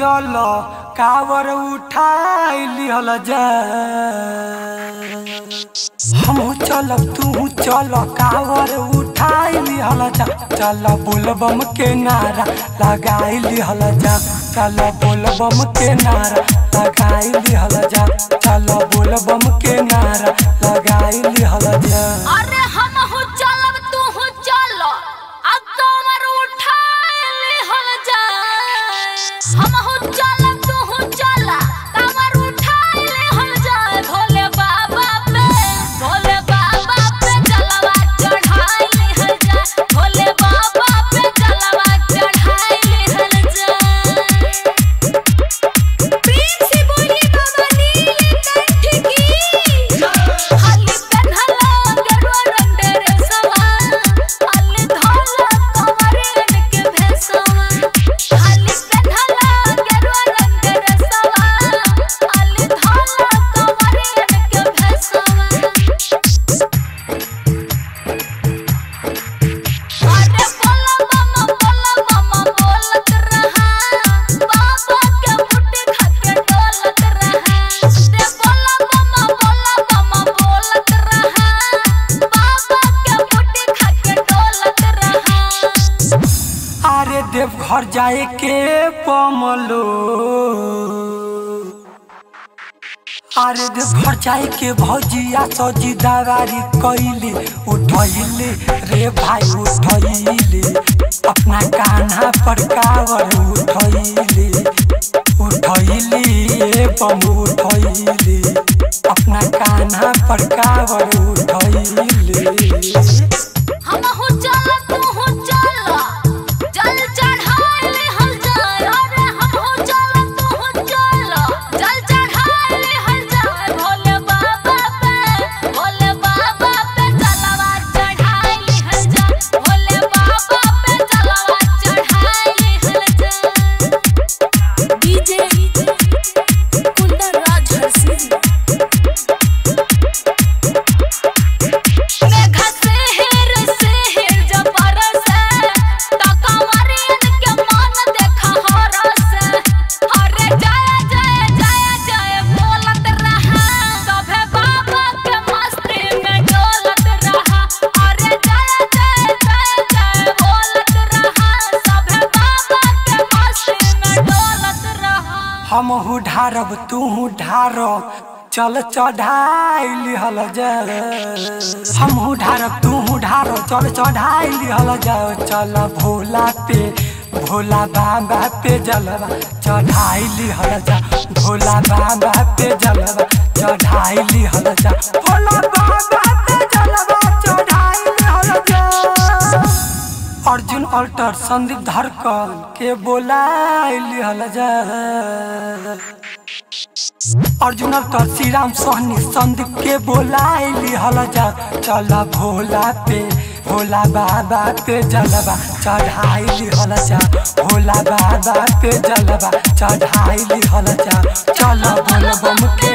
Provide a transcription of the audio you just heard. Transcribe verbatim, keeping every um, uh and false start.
चलो कावर उठाई लिहल जा। हमहू चलब तू चलो कावर उठाई लिहल जा। चलो बोलबम के नारा लगाई लिहल जा। चलो बोलबम के नारा लगाई लिहल जा। चलो बोलबम के नारा लगाई लिहल जा। अरे हमहू चलब तू चलो कावर उठाई लिहल जा। हमहू चलब तू चला कावर उठाई लिहल जा। भोले बाबा पे भोले बाबा पे जलवा चढ़ाई लिहल जा। भोले बाबा पे जलवा चढ़ाई लिहल जा। प्रेम से बोलिए बाबा नीलकंठ की। खाली पेन्हला गेरुआ रंग ड्रेसवा, खाली धोला कंवरियन के भेसवा। खाली पेन्हला गेरुआ रंग ड्रेसवा, खाली धोला कंवरियन के भेसवा। अरे बोला मामा बोला मामा बोलत रहा, बाबा के मुट्ठी खा के डोलत रहा। रे बोला मामा बोला मामा बोलत रहा, बाबा के मुट्ठी खा के डोलत रहा। अरे देवघर जाए के पमलो। अरे देवघर जाए के भौजिया सजी दवारी कैली उठैली रे भाई उठैली। अपना कान्हा पर कावर उठैली उठैली ए बम उठैली। अपना कान्हा पर कावर उठैली। हमहू चला तू चला जल चढ़ाई लिहल जा। अरे हमहू चला तू चला जल चढ़ाई लिहल जा। भोले बाबा पे भोले बाबा पे जलवा चढ़ाई लिहल जा। भोले बाबा पे जलवा चढ़ाई लिहल जा। डीजे कुंदन राज हरसिंह। मेघा सेहर सेहर जब बरसे त कंवरियन के मन देखा हरसे। अरे जय जय जय जय बोलत रहा, सभे बाबा के मस्ती में डोलत रहा। अरे जय जय जय जय बोलत रहा, सभे बाबा के मस्ती में डोलत रहा। हमहू ढारब तू ढारो चल चढ़ाई लिहल जा। हमहू ढारब तू ढारो चल चढ़ाई लिहल जा। चल भोला पे भोला बाबा पे जलवा चढ़ाई लिहल जा। भोला बाबा पे जलवा चढ़ाई लिहल जा। भोला बाबा पे जलवा चढ़ाई लिहल जा। अर्जुन अल्टर संदीप धड़कन के बोलाई लिहल जा। अर्जुन अल्टर श्री राम सोहनी संदीप के बोलाई लिहल जा। चल भोला पे भोला बाबा पे जलवा चढ़ाई लिहल जा। भोला बाबा पे जलवा चढ़ाई लिहल जा। चल बोलबम के